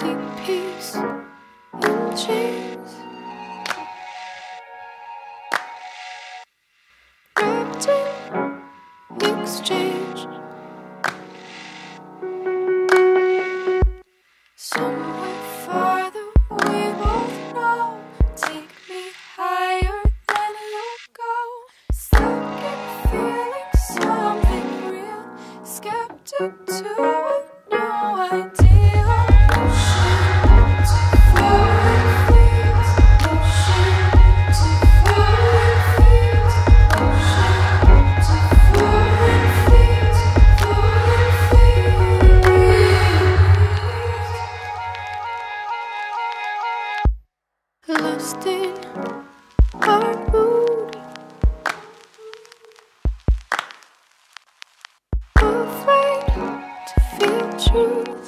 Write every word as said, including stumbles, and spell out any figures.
seek peace in chains, wrapped in exchange. Somewhere farther, we both know. Take me higher than you'll go. Stuck in feeling something real. Skeptic to a new idea. Ocean to flowing fields. Ocean to flowing fields. Ocean to flowing fields. Flowing fields. Lost in our mood, afraid to feel truth.